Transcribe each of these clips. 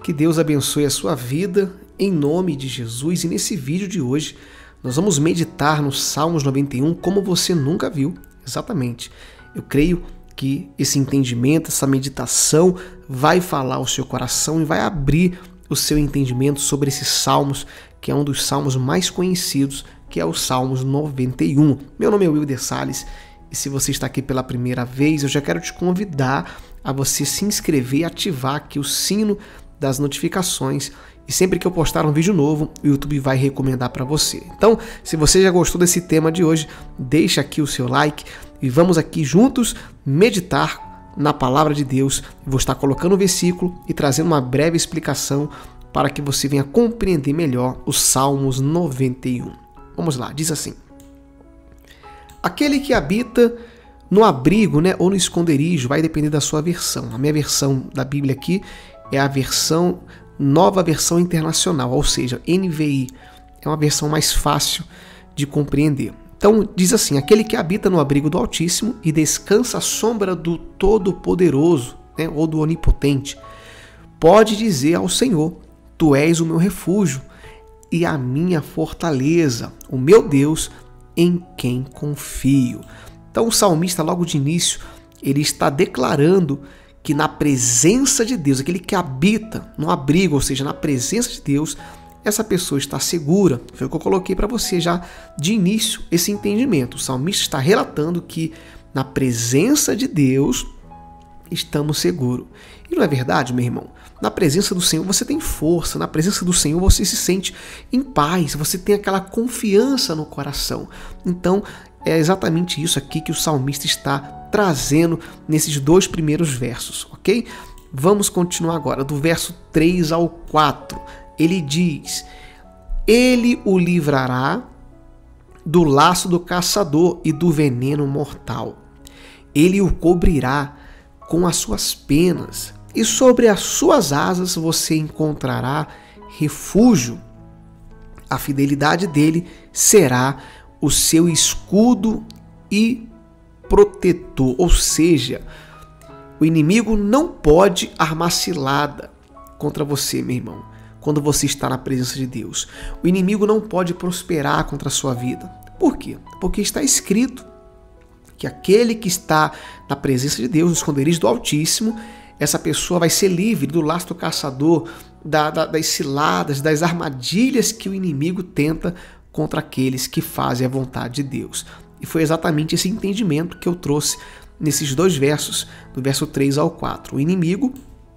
que Deus abençoe a sua vida em nome de Jesus. E nesse vídeo de hoje nós vamos meditar no Salmos 91 como você nunca viu. Exatamente. Eu creio que esse entendimento, essa meditação vai falar ao seu coração e vai abrir o seu entendimento sobre esses salmos, que é um dos salmos mais conhecidos, que é o Salmos 91. Meu nome é Wilder Salles e se você está aqui pela primeira vez, eu já quero te convidar a você se inscrever e ativar aqui o sino das notificações. E sempre que eu postar um vídeo novo, o YouTube vai recomendar para você. Então, se você já gostou desse tema de hoje, deixa aqui o seu like e vamos aqui juntos meditar na palavra de Deus. Eu vou estar colocando o versículo e trazendo uma breve explicação para que você venha compreender melhor os Salmos 91. Vamos lá, diz assim: aquele que habita no abrigo, ou no esconderijo, vai depender da sua versão. A minha versão da Bíblia aqui é a nova versão internacional, ou seja, NVI. É uma versão mais fácil de compreender. Então diz assim: aquele que habita no abrigo do Altíssimo e descansa à sombra do Todo-Poderoso, ou do Onipotente, pode dizer ao Senhor: Tu és o meu refúgio e a minha fortaleza, o meu Deus em quem confio. Então o salmista, logo de início, ele está declarando que na presença de Deus, aquele que habita no abrigo, ou seja, na presença de Deus, essa pessoa está segura. Foi o que eu coloquei para você já de início, esse entendimento. O salmista está relatando que na presença de Deus estamos seguros. E não é verdade, meu irmão? Na presença do Senhor você tem força, na presença do Senhor você se sente em paz, você tem aquela confiança no coração. Então, é exatamente isso aqui que o salmista está trazendo nesses dois primeiros versos, ok? Vamos continuar agora, do verso 3 ao 4. Ele diz: Ele o livrará do laço do caçador e do veneno mortal. Ele o cobrirá com as suas penas, e sobre as suas asas você encontrará refúgio. A fidelidade dele será o seu escudo e protetor. Ou seja, o inimigo não pode armar cilada contra você, meu irmão, quando você está na presença de Deus. O inimigo não pode prosperar contra a sua vida. Por quê? Porque está escrito que aquele que está na presença de Deus, no esconderijo do Altíssimo, essa pessoa vai ser livre do laço do caçador, das ciladas, das armadilhas que o inimigo tenta contra aqueles que fazem a vontade de Deus. E foi exatamente esse entendimento que eu trouxe nesses dois versos, do verso 3 ao 4. O inimigo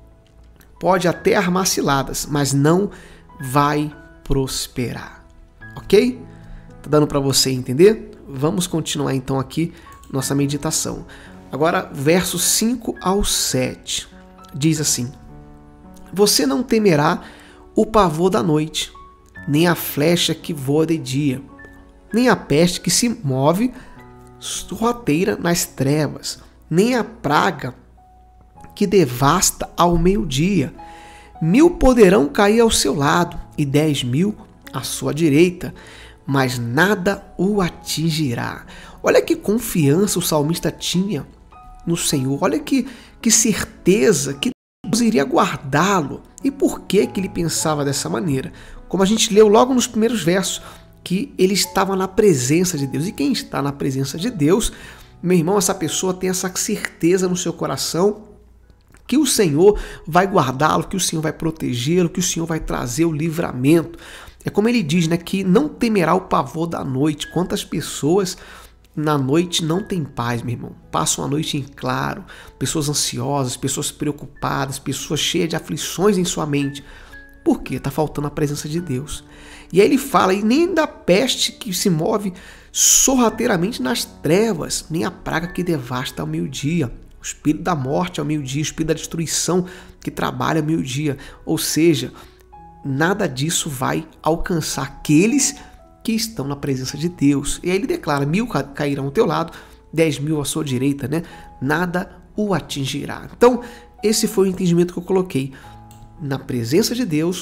pode até armar ciladas, mas não vai prosperar. Ok? Tá dando para você entender? Vamos continuar então aqui nossa meditação. Agora, versos 5 ao 7. Diz assim: Você não temerá o pavor da noite, nem a flecha que voa de dia, nem a peste que se move sorrateira nas trevas, nem a praga que devasta ao meio-dia. 1000 poderão cair ao seu lado e 10.000 à sua direita, mas nada o atingirá. Olha que confiança o salmista tinha no Senhor. Olha que certeza que Deus iria guardá-lo. E por que ele pensava dessa maneira? Como a gente leu logo nos primeiros versos, que ele estava na presença de Deus. E quem está na presença de Deus, meu irmão, essa pessoa tem essa certeza no seu coração que o Senhor vai guardá-lo, que o Senhor vai protegê-lo, que o Senhor vai trazer o livramento. É como ele diz, que não temerá o pavor da noite. Quantas pessoas na noite não têm paz, meu irmão? Passam a noite em claro, pessoas ansiosas, pessoas preocupadas, pessoas cheias de aflições em sua mente. Por quê? Está faltando a presença de Deus. E aí ele fala, e nem da peste que se move sorrateiramente nas trevas, nem a praga que devasta ao meio-dia. O espírito da morte ao meio-dia, o espírito da destruição que trabalha ao meio-dia. Ou seja, nada disso vai alcançar aqueles que estão na presença de Deus. E aí ele declara: 1000 cairão ao teu lado, 10.000 à sua direita, Nada o atingirá. Então, esse foi o entendimento que eu coloquei. Na presença de Deus,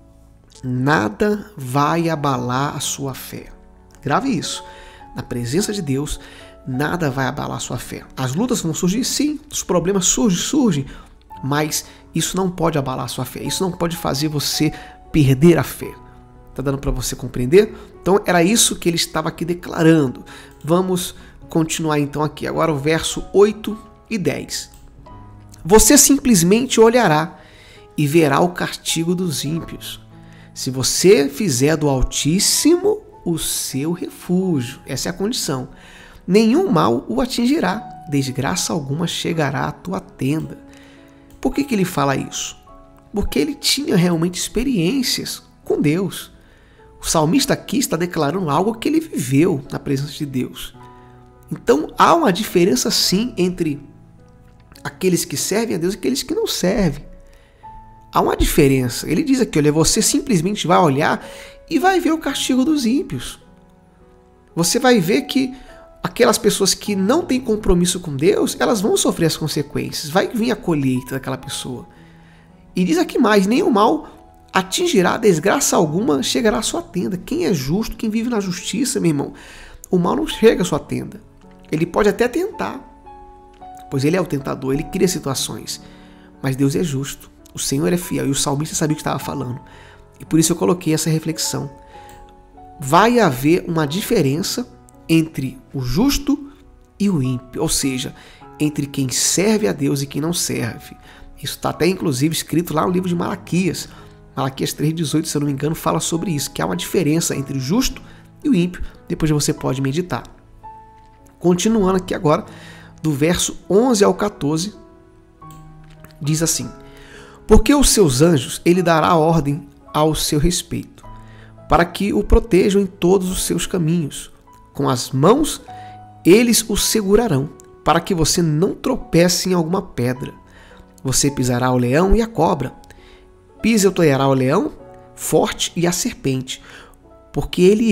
nada vai abalar a sua fé. Grave isso. Na presença de Deus, nada vai abalar a sua fé. As lutas vão surgir, sim. Os problemas surgem. mas isso não pode abalar a sua fé, isso não pode fazer você perder a fé. Tá dando para você compreender? Então era isso que ele estava aqui declarando. Vamos continuar então aqui, agora o verso 8 e 10. Você simplesmente olhará e verá o castigo dos ímpios. Se você fizer do Altíssimo o seu refúgio, essa é a condição, nenhum mal o atingirá, desgraça alguma chegará à tua tenda. Por que ele fala isso? Porque ele tinha realmente experiências com Deus. O salmista aqui está declarando algo que ele viveu na presença de Deus. Então há uma diferença sim entre aqueles que servem a Deus e aqueles que não servem. Há uma diferença. Ele diz aqui, olha, você simplesmente vai olhar e vai ver o castigo dos ímpios. Você vai ver que aquelas pessoas que não têm compromisso com Deus, elas vão sofrer as consequências. Vai vir a colheita daquela pessoa. E diz aqui mais, nenhum mal atingirá, desgraça alguma chegará à sua tenda. Quem é justo, quem vive na justiça, meu irmão, o mal não chega à sua tenda. Ele pode até tentar, pois ele é o tentador, ele cria situações. Mas Deus é justo, o Senhor é fiel, e o salmista sabia o que estava falando. E por isso eu coloquei essa reflexão. Vai haver uma diferença entre o justo e o ímpio, ou seja, entre quem serve a Deus e quem não serve. Isso está até inclusive escrito lá no livro de Malaquias. Malaquias 3,18, se eu não me engano, fala sobre isso, que há uma diferença entre o justo e o ímpio. Depois você pode meditar. Continuando aqui agora, do verso 11 ao 14, diz assim: porque os seus anjos ele dará ordem ao seu respeito, para que o protejam em todos os seus caminhos. Com as mãos eles o segurarão, para que você não tropece em alguma pedra. Você pisará o leão e a cobra, pisoteará o leão forte e a serpente, porque ele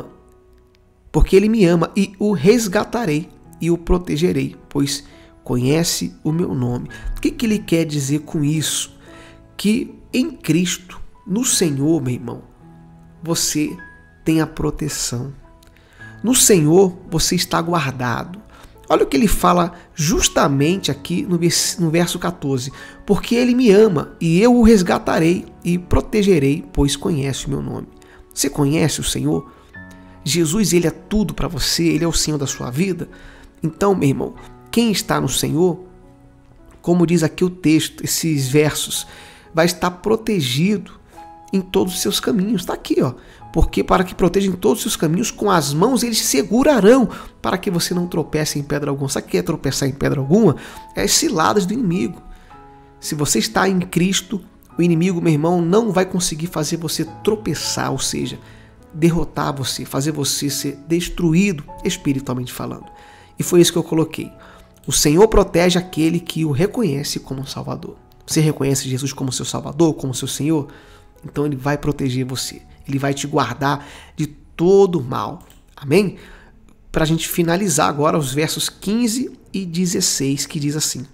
me ama e o resgatarei e o protegerei, pois conhece o meu nome. O que ele quer dizer com isso? Que em Cristo, no Senhor, meu irmão, você tem a proteção. No Senhor você está guardado. Olha o que ele fala justamente aqui no verso 14. Porque ele me ama e eu o resgatarei e protegerei, pois conhece o meu nome. Você conhece o Senhor? Jesus, ele é tudo para você, ele é o Senhor da sua vida. Então, meu irmão, quem está no Senhor, como diz aqui o texto, esses versos, vai estar protegido em todos os seus caminhos. Está aqui, ó. Porque para que proteja em todos os seus caminhos, com as mãos eles segurarão, para que você não tropece em pedra alguma. Sabe o que é tropeçar em pedra alguma? É as ciladas do inimigo. Se você está em Cristo, o inimigo, meu irmão, não vai conseguir fazer você tropeçar, ou seja, derrotar você, fazer você ser destruído espiritualmente falando. E foi isso que eu coloquei. O Senhor protege aquele que o reconhece como Salvador. Você reconhece Jesus como seu Salvador, como seu Senhor? Então ele vai proteger você. Ele vai te guardar de todo mal. Amém? Para a gente finalizar agora os versos 15 e 16, que diz assim: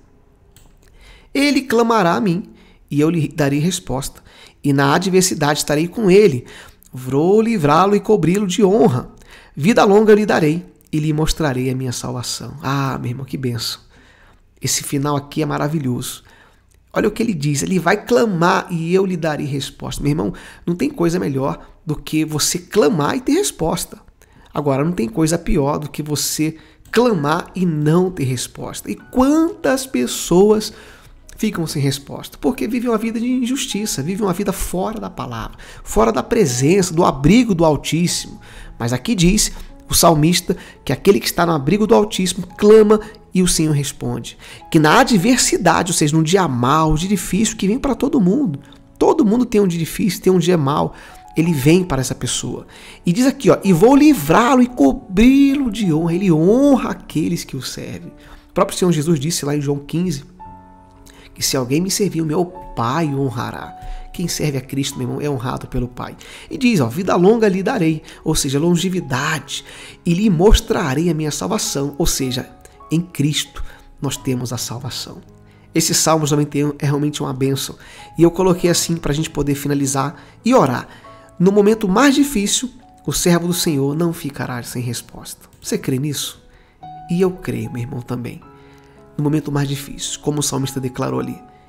ele clamará a mim, e eu lhe darei resposta, e na adversidade estarei com ele. Vou livrá-lo e cobri-lo de honra. Vida longa lhe darei, e lhe mostrarei a minha salvação. Ah, meu irmão, que bênção. Esse final aqui é maravilhoso. Olha o que ele diz, ele vai clamar e eu lhe darei resposta. Meu irmão, não tem coisa melhor do que você clamar e ter resposta. Agora, não tem coisa pior do que você clamar e não ter resposta. E quantas pessoas ficam sem resposta? Porque vivem uma vida de injustiça, vivem uma vida fora da palavra, fora da presença, do abrigo do Altíssimo. Mas aqui diz o salmista que aquele que está no abrigo do Altíssimo clama e o Senhor responde. Que na adversidade, ou seja, num dia mau, um dia difícil, que vem para todo mundo tem um dia difícil, tem um dia mau, ele vem para essa pessoa. E diz aqui, ó, e vou livrá-lo e cobri-lo de honra. Ele honra aqueles que o servem. O próprio Senhor Jesus disse lá em João 15, que se alguém me servir, o meu Pai o honrará. Quem serve a Cristo, meu irmão, é honrado pelo Pai. E diz, ó, vida longa lhe darei, ou seja, longevidade, e lhe mostrarei a minha salvação, ou seja, em Cristo nós temos a salvação. Esse salmo também é realmente uma bênção. E eu coloquei assim para a gente poder finalizar e orar. No momento mais difícil, o servo do Senhor não ficará sem resposta. Você crê nisso? E eu creio, meu irmão, também. No momento mais difícil, como o salmista declarou ali.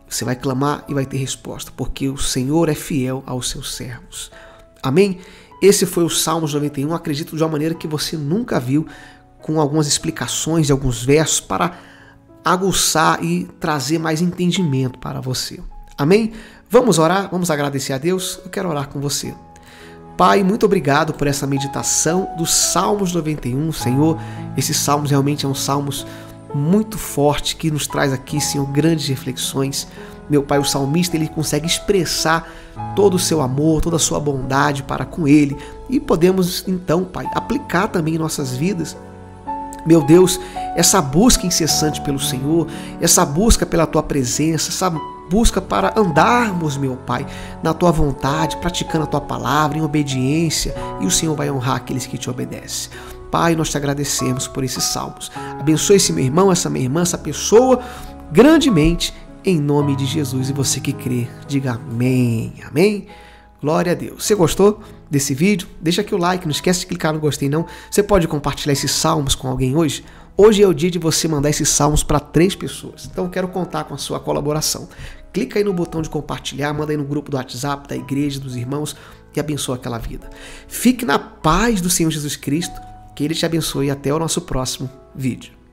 Você vai clamar e vai ter resposta, porque o Senhor é fiel aos seus servos. Amém? Esse foi o Salmos 91, acredito de uma maneira que você nunca viu, com algumas explicações de alguns versos para aguçar e trazer mais entendimento para você. Amém? Vamos orar? Vamos agradecer a Deus? Eu quero orar com você. Pai, muito obrigado por essa meditação dos Salmos 91, Senhor. Esses salmos realmente são salmos muito fortes que nos traz aqui, Senhor, grandes reflexões. Meu Pai, o salmista, ele consegue expressar todo o seu amor, toda a sua bondade para com ele. E podemos, então, Pai, aplicar também em nossas vidas. Meu Deus, essa busca incessante pelo Senhor, essa busca pela Tua presença, essa busca para andarmos, meu Pai, na Tua vontade, praticando a Tua palavra, em obediência, e o Senhor vai honrar aqueles que te obedecem. Pai, nós te agradecemos por esses salmos. Abençoe esse meu irmão, essa minha irmã, essa pessoa, grandemente, em nome de Jesus. E você que crê, diga amém, amém. Glória a Deus. Você gostou desse vídeo? Deixa aqui o like, não esquece de clicar no gostei não. Você pode compartilhar esses salmos com alguém hoje? Hoje é o dia de você mandar esses salmos para 3 pessoas. Então eu quero contar com a sua colaboração. Clica aí no botão de compartilhar, manda aí no grupo do WhatsApp, da igreja, dos irmãos e abençoa aquela vida. Fique na paz do Senhor Jesus Cristo, que Ele te abençoe e até o nosso próximo vídeo.